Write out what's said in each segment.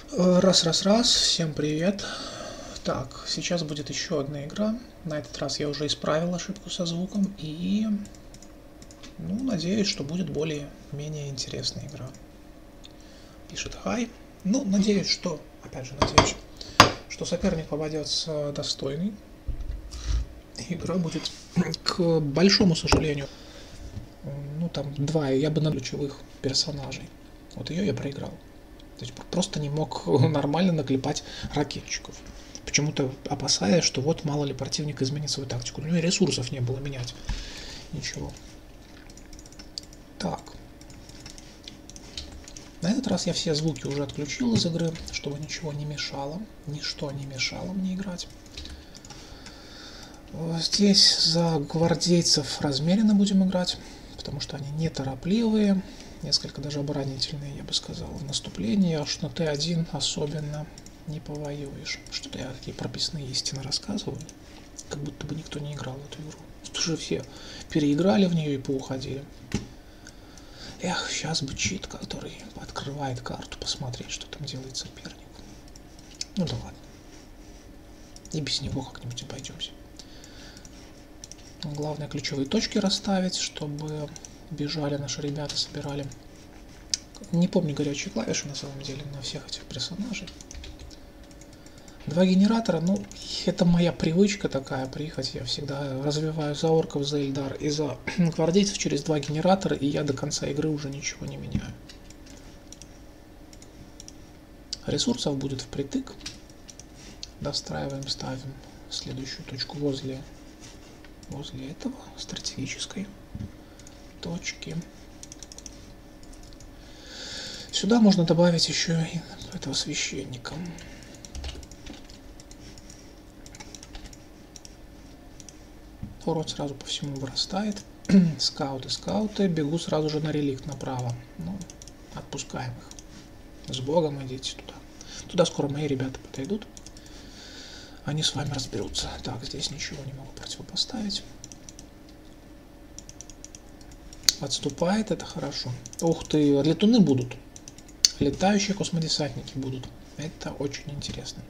Раз, всем привет. Так, сейчас будет еще одна игра. На этот раз я уже исправил ошибку со звуком и, надеюсь, что будет более-менее интересная игра. Пишет хай. Надеюсь, что соперник попадется достойный. Игра будет, к большому сожалению, там я бы на ключевых персонажей. Вот ее я проиграл. То есть просто не мог нормально наклепать ракетчиков. Почему-то опасаясь, что вот мало ли противник изменит свою тактику. У него ресурсов не было менять. Ничего. Так. На этот раз я все звуки уже отключил из игры, чтобы ничего не мешало. Ничто не мешало мне играть. Здесь за гвардейцев размеренно будем играть, потому что они неторопливые, несколько даже оборонительные, я бы сказал. В наступлении аж на Т1 особенно не повоюешь. Что-то я такие прописные истины рассказываю, как будто бы никто не играл в эту игру. Тут уже все переиграли в нее и поуходили. Эх, сейчас бы чит, который открывает карту, посмотреть, что там делает соперник. Ну да ладно. И без него как-нибудь обойдемся. Главное ключевые точки расставить, чтобы бежали наши ребята, собирали. Не помню горячие клавиши на самом деле на всех этих персонажей. Два генератора, это моя привычка такая, прихоть. Я всегда развиваю за орков, за Эльдар и за гвардейцев через два генератора, и я до конца игры уже ничего не меняю. Ресурсов будет впритык. Достраиваем, ставим следующую точку возле этого стратегической точки. Сюда можно добавить еще и этого священника. Урод сразу по всему вырастает. Скауты. Бегу сразу же на реликт направо. Отпускаем их. С Богом идите туда. Туда скоро мои ребята подойдут. Они с вами разберутся. Так, здесь ничего не могу противопоставить. Отступает, это хорошо. Ух ты, летуны будут. Летающие космодесантники будут. Это очень интересно.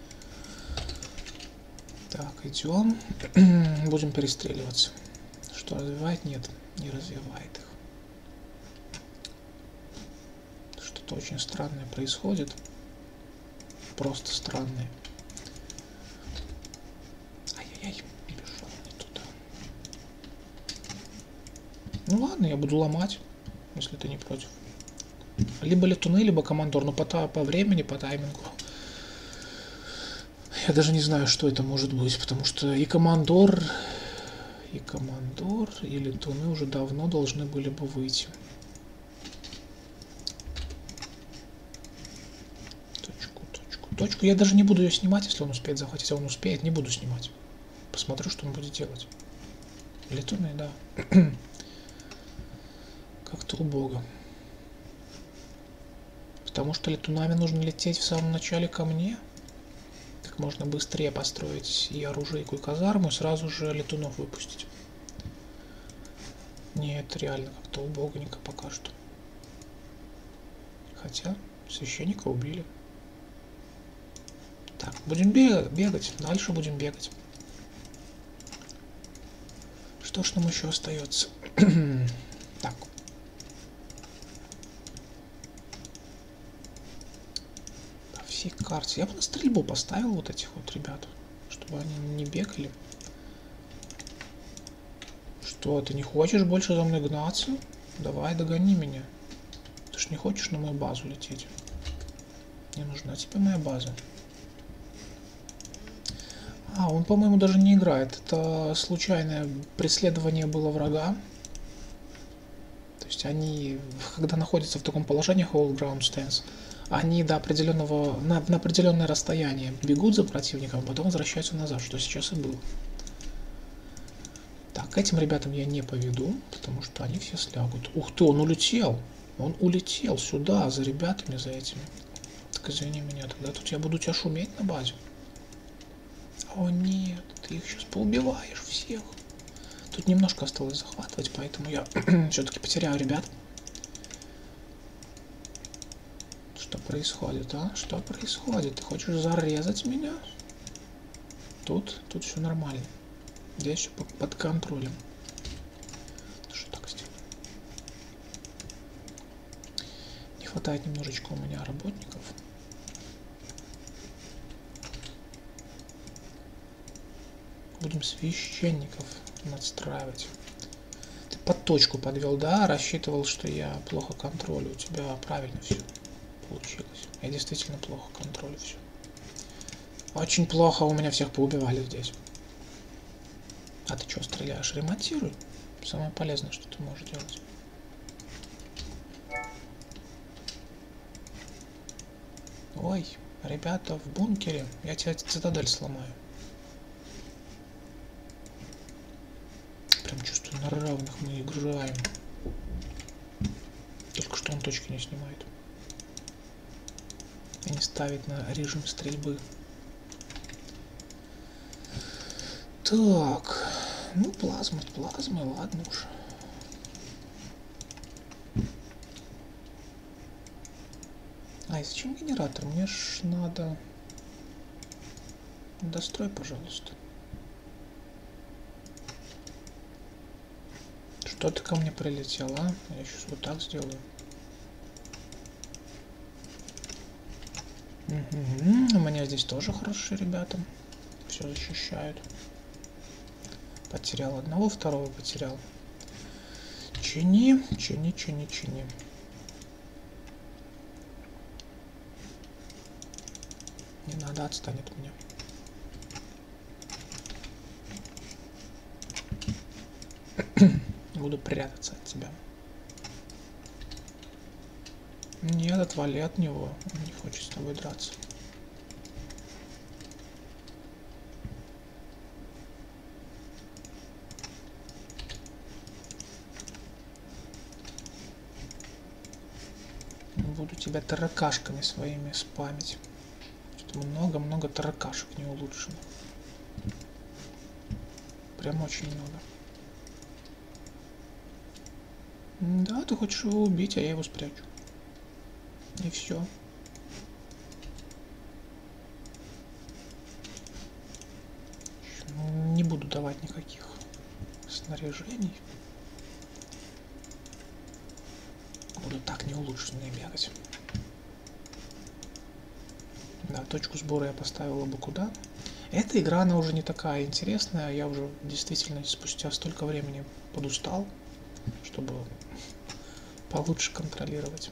Так, идем. Будем перестреливаться. Что развивает? Нет, не развивает их. Что-то очень странное происходит. Просто странное. Ай-яй-яй, перешел не туда. Ну ладно, я буду ломать, если ты не против. Либо летуны, либо командор. Но по времени, по таймингу. Я даже не знаю, что это может быть, потому что и командор, и летуны уже давно должны были бы выйти. Точку. Я даже не буду ее снимать, если он успеет захватить. А он успеет, не буду снимать. Посмотрю, что он будет делать. Летуны, да. Как-то убого. Потому что летунами нужно лететь в самом начале ко мне. Как можно быстрее построить и оружейку, и казарму, и сразу же летунов выпустить. Нет, реально как-то убогонько пока что. Хотя священника убили. Так, будем бегать. Дальше будем бегать. Что ж нам еще остается? Так. По всей карте. Я бы на стрельбу поставил вот этих вот ребят, чтобы они не бегали. Что, ты не хочешь больше за мной гнаться? Давай, догони меня. Ты ж не хочешь на мою базу лететь? Не нужна тебе моя база. Он, по-моему, даже не играет. Это случайное преследование было врага. То есть они, когда находятся в таком положении hold ground stance, они до определенного, на определенное расстояние бегут за противником, а потом возвращаются назад, что сейчас и было. Так, к этим ребятам я не поведу, потому что они все слягут. Ух ты, он улетел! Он улетел сюда, за ребятами, за этими. Так извини меня, тогда тут я буду тебя шуметь на базе. О нет, ты их сейчас поубиваешь всех. Тут немножко осталось захватывать, поэтому я все-таки потеряю ребят. Что происходит, а? Что происходит? Ты хочешь зарезать меня? Тут все нормально. Здесь все под контролем. Что так сделать? Не хватает немножечко у меня работников. Будем священников надстраивать. Ты под точку подвел, да? Рассчитывал, что я плохо контролю. У тебя правильно все получилось. Я действительно плохо контролю все. Очень плохо, у меня всех поубивали здесь. А ты что, стреляешь? Ремонтируй. Самое полезное, что ты можешь делать. Ой, ребята в бункере. Я тебя цитадель сломаю. Прям чувствую, на равных мы играем. Только что он точки не снимает. И не ставит на режим стрельбы. Так, ну плазмы, ладно уж. А и зачем генератор? Мне ж надо... Дострой, пожалуйста. Что ты ко мне прилетел, а? Я сейчас вот так сделаю. У меня здесь тоже хорошие ребята. Все защищают. Потерял одного, второго потерял. Чини. Не надо, отстань от меня. Буду прятаться от тебя. Нет, отвали от него. Он не хочет с тобой драться. Буду тебя таракашками своими спамить. Много-много таракашек не улучшено. Прям очень много. Да, ты хочешь его убить, а я его спрячу. И все. Не буду давать никаких снаряжений. Буду так неулучшенные бегать. Да, точку сбора я поставила бы куда. Эта игра, она уже не такая интересная. Я уже действительно спустя столько времени подустал, чтобы получше контролировать.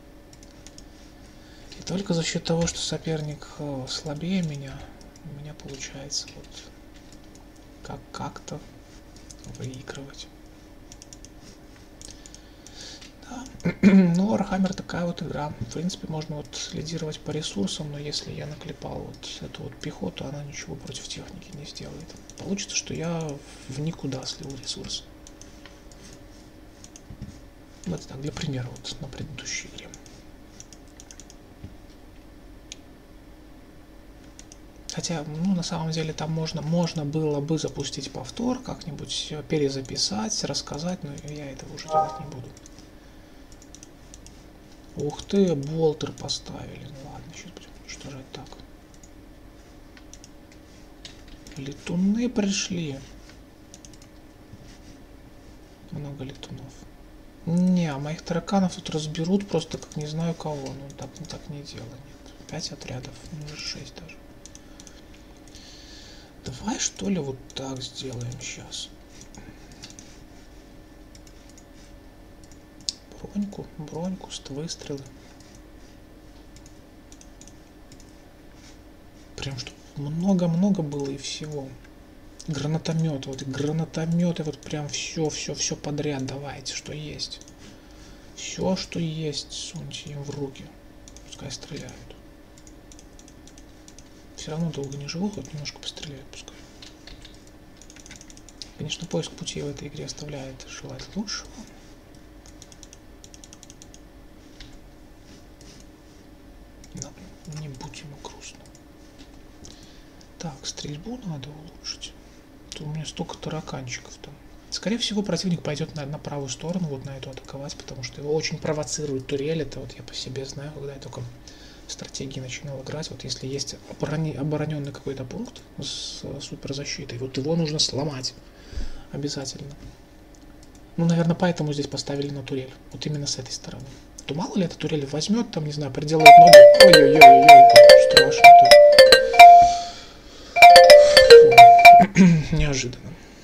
И только за счет того, что соперник слабее меня, у меня получается вот как-то выигрывать. Да. Ну, Warhammer такая вот игра. В принципе, можно вот лидировать по ресурсам, но если я наклепал вот эту вот пехоту, она ничего против техники не сделает. Получится, что я в никуда слил ресурс. Вот так, для примера, вот на предыдущей игре. Хотя, ну, на самом деле, там можно было бы запустить повтор, как-нибудь перезаписать, рассказать, но я этого уже делать не буду. Ух ты, болтер поставили. Ну ладно, сейчас будем уничтожать так. Летуны пришли. Много летунов. Не, моих тараканов тут разберут просто как не знаю кого. Ну так не дело, нет. 5 отрядов, ну 6 даже. Давай что ли вот так сделаем сейчас. Броньку, выстрелы. Прям чтобы много-много было и всего. Гранатометы, вот гранатометы, вот прям все подряд давайте, что есть. Все, что есть, суньте им в руки. Пускай стреляют. Все равно долго не живу, хоть немножко постреляют, пускай. Конечно, поиск пути в этой игре оставляет желать лучшего. Но не будь ему грустно. Так, стрельбу надо улучшить. Тут у меня столько тараканчиков там. Скорее всего, противник пойдет на правую сторону, вот на эту атаковать, потому что его очень провоцирует турель. Это вот я по себе знаю, когда я только в стратегии начинал играть. Вот если есть обороненный какой-то пункт с суперзащитой, вот его нужно сломать обязательно. Ну, наверное, поэтому здесь поставили на турель. Вот именно с этой стороны. То мало ли эта турель возьмет, там, не знаю, приделает ноги. Ой-ой-ой-ой, как страшно. Неожиданно.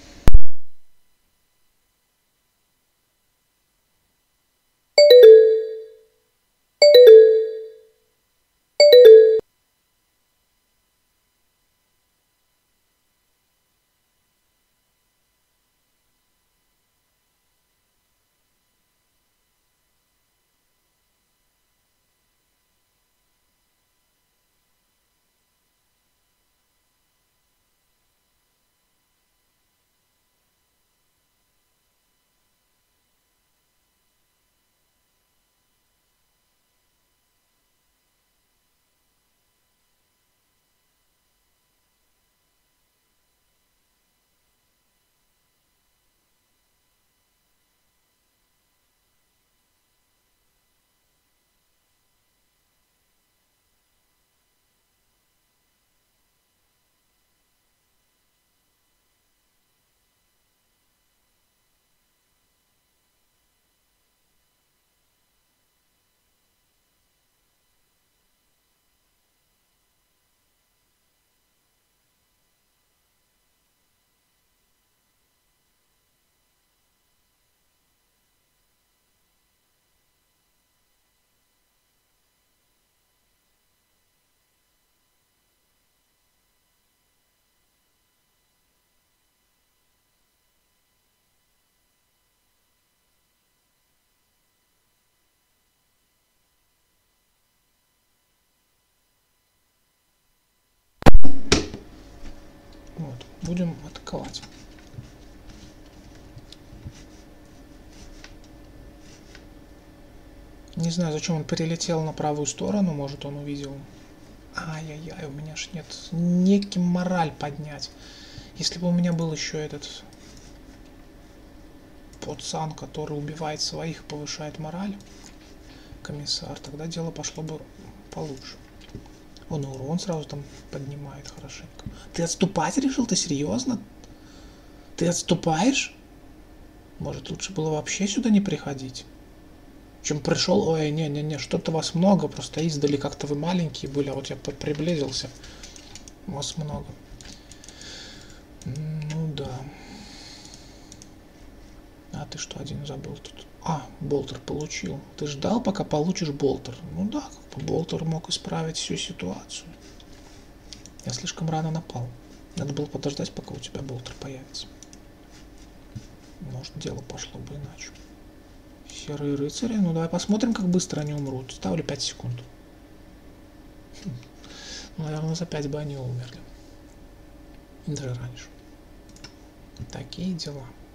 Вот, будем атаковать. Не знаю, зачем он перелетел на правую сторону, может он увидел. Ай-яй-яй, у меня ж нет неким мораль поднять. Если бы у меня был еще этот пацан, который убивает своих и повышает мораль, комиссар, тогда дело пошло бы получше. Он и урон сразу там поднимает хорошенько. Ты отступать решил? Ты серьезно? Ты отступаешь? Может, лучше было вообще сюда не приходить? Чем пришел, ой, не-не-не, что-то вас много, просто издали как-то вы маленькие были, а вот я приблизился, вас много. Ну да. А ты что, один забыл тут? А, болтер получил. Ты ждал, пока получишь болтер? Ну да, как бы болтер мог исправить всю ситуацию. Я слишком рано напал. Надо было подождать, пока у тебя болтер появится. Может, дело пошло бы иначе. Серые рыцари. Ну давай посмотрим, как быстро они умрут. Ставлю 5 секунд. Ну, наверное, за 5 бы они умерли. Даже раньше. Такие дела.